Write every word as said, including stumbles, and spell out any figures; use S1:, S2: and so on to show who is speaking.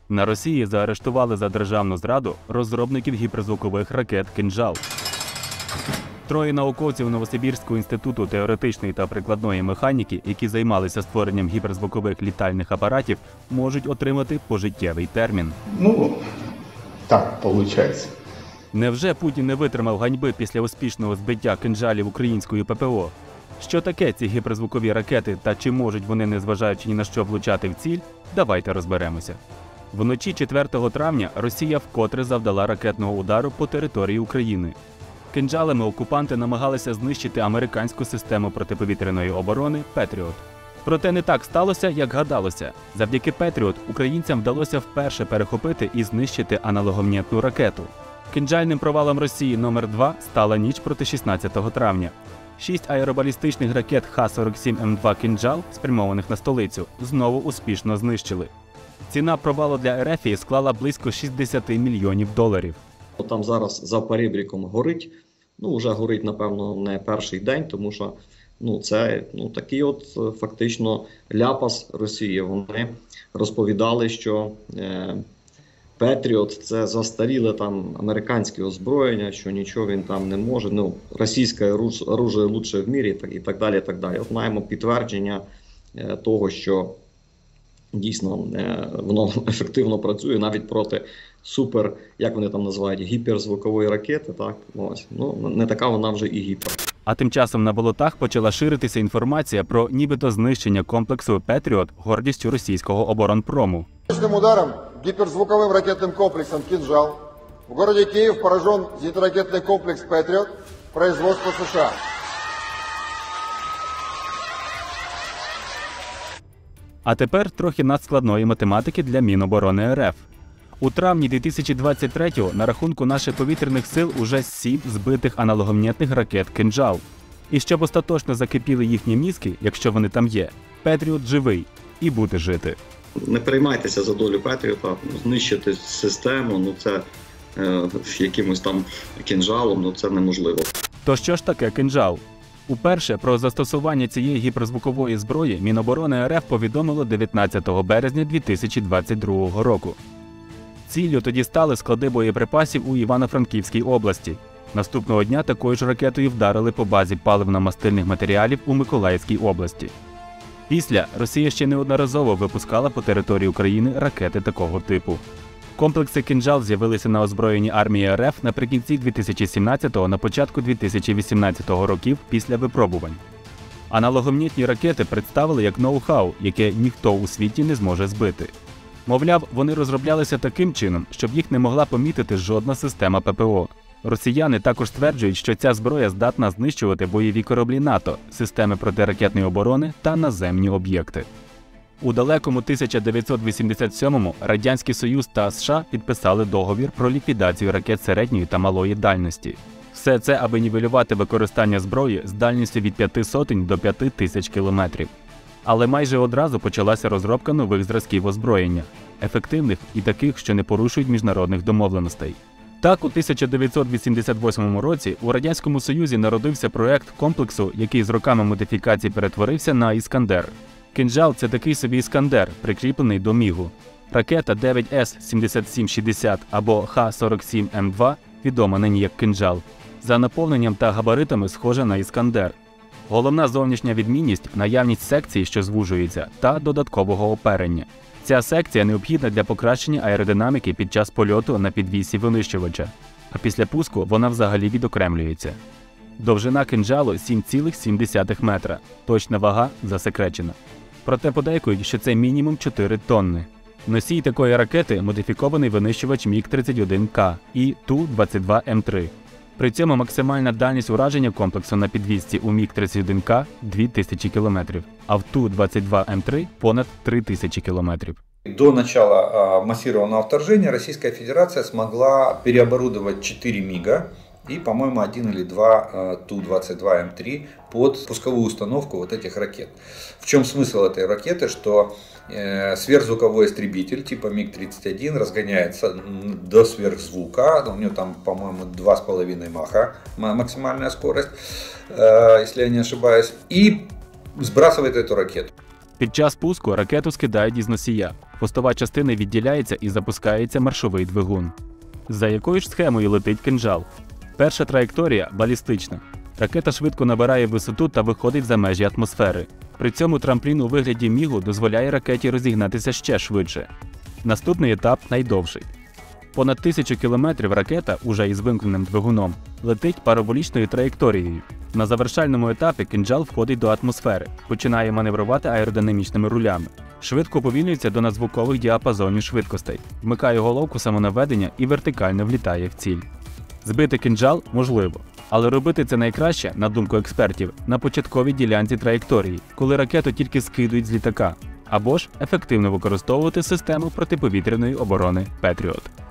S1: На Росії заарештували за державну зраду розробників гіперзвукових ракет «Кинжал». Троє науковців Новосибірського інституту теоретичної та прикладної механіки, які займалися створенням гіперзвукових літальних апаратів, можуть отримати пожиттєвий термін.
S2: Ну, так виходить.
S1: Невже Путін не витримав ганьби після успішного збиття кинжалів українською ППО? Що таке ці гіперзвукові ракети та чи можуть вони, незважаючи ні на що, влучати в ціль? Давайте розберемося. Вночі четвертого травня Росія вкотре завдала ракетного удару по території України. Кинджалами окупанти намагалися знищити американську систему протиповітряної оборони «Петріот». Проте не так сталося, як гадалося. Завдяки «Петріот» українцям вдалося вперше перехопити і знищити аналогомнітну ракету. Кинджальним провалом Росії номер два стала ніч проти шістнадцятого травня. Шість аеробалістичних ракет Х сорок сім М два «Кинджал», спрямованих на столицю, знову успішно знищили. Ціна провалу для Ерефії склала близько шістдесят мільйонів доларів.
S3: Там зараз за перебріком горить, ну вже горить, напевно, не перший день, тому що ну, це ну, такий от фактично ляпас Росії. Вони розповідали, що е, Петріот – це застаріле там американське озброєння, що нічого він там не може, ну, російське оружие лучше в мірі і так далі. І так далі. От маємо підтвердження е, того, що дійсно е, воно ефективно працює навіть проти супер, як вони там називають, гіперзвукової ракети, так, ось, ну, не така вона вже і гіпер.
S1: А тим часом на болотах почала ширитися інформація про нібито знищення комплексу «Петріот» гордістю російського оборонпрому.
S4: Точним ударом гіперзвуковим ракетним комплексом «Кинжал» в місті Київ поражен зенітно-ракетний комплекс «Петріот» производства США.
S1: А тепер трохи надскладної математики для Міноборони РФ. У травні дві тисячі двадцять третього на рахунку наших повітряних сил уже сім збитих аналогомнітних ракет «Кинжал». І щоб остаточно закипіли їхні мізки, якщо вони там є, «Петріот» живий і буде жити.
S3: Не переймайтеся за долю Петріота, знищити систему, ну це е, якимось там «Кинжалом», ну це неможливо.
S1: То що ж таке «Кинжал»? Уперше про застосування цієї гіперзвукової зброї Міноборони РФ повідомило дев'ятнадцятого березня дві тисячі двадцять другого року. Ціллю тоді стали склади боєприпасів у Івано-Франківській області. Наступного дня такою ж ракетою вдарили по базі паливно-мастильних матеріалів у Миколаївській області. Після Росія ще неодноразово випускала по території України ракети такого типу. Комплекси «Кинжал» з'явилися на озброєнні армії РФ наприкінці дві тисячі сімнадцятого – на початку дві тисячі вісімнадцятого років після випробувань. Аналогомнітні ракети представили як ноу-хау, яке ніхто у світі не зможе збити. Мовляв, вони розроблялися таким чином, щоб їх не могла помітити жодна система ППО. Росіяни також стверджують, що ця зброя здатна знищувати бойові кораблі НАТО, системи протиракетної оборони та наземні об'єкти. У далекому тисяча дев'ятсот вісімдесят сьомому Радянський Союз та США підписали договір про ліквідацію ракет середньої та малої дальності. Все це, аби нівелювати використання зброї з дальністю від п'яти сотень до п'яти тисяч кілометрів. Але майже одразу почалася розробка нових зразків озброєння – ефективних і таких, що не порушують міжнародних домовленостей. Так, у тисяча дев'ятсот вісімдесят восьмому році у Радянському Союзі народився проект комплексу, який з роками модифікацій перетворився на «Іскандер». «Кинжал» – це такий собі «Іскандер», прикріплений до Мігу. Ракета дев'ять С сімдесят сім шістдесят або Х сорок сім М два, відома нині як «Кинжал», за наповненням та габаритами схожа на «Іскандер». Головна зовнішня відмінність – наявність секції, що звужується, та додаткового оперення. Ця секція необхідна для покращення аеродинаміки під час польоту на підвісі винищувача, а після пуску вона взагалі відокремлюється. Довжина «Кинжалу» – сім цілих сім десятих метра, точна вага засекречена. Проте подейкують, що це мінімум чотири тонни. Носій такої ракети – модифікований винищувач Міг тридцять один К і Ту двадцять два М три. При цьому максимальна дальність ураження комплексу на підвісці у Міг тридцять один К – дві тисячі кілометрів, а в Ту двадцять два М три – понад три тисячі кілометрів.
S5: До начала массированного вторжения Российская Федерация смогла переоборудовать четыре МиГа и, по-моему, один или два Ту двадцать два М три под пусковую установку вот этих ракет. В чем смысл этой ракеты? Что э, сверхзвуковой истребитель типа Миг тридцать один разгоняется до сверхзвука, у него там, по-моему, два с половиной маха максимальная скорость, э, если я не ошибаюсь, и сбрасывает эту ракету.
S1: Під час пуску ракету скидають із носія. Хвостова частина відділяється і запускається маршовий двигун. За якою ж схемою летить «Кинжал»? Перша траєкторія – балістична. Ракета швидко набирає висоту та виходить за межі атмосфери. При цьому трамплін у вигляді мігу дозволяє ракеті розігнатися ще швидше. Наступний етап найдовший. Понад тисячу кілометрів ракета, уже із вимкненим двигуном, летить параболічною траєкторією. На завершальному етапі «Кинжал» входить до атмосфери, починає маневрувати аеродинамічними рулями. Швидко уповільнюється до надзвукових діапазонів швидкостей, вмикає головку самонаведення і вертикально влітає в ціль. Збити «Кинжал» можливо, але робити це найкраще, на думку експертів, на початковій ділянці траєкторії, коли ракету тільки скидують з літака, або ж ефективно використовувати систему протиповітряної оборони «Петріот».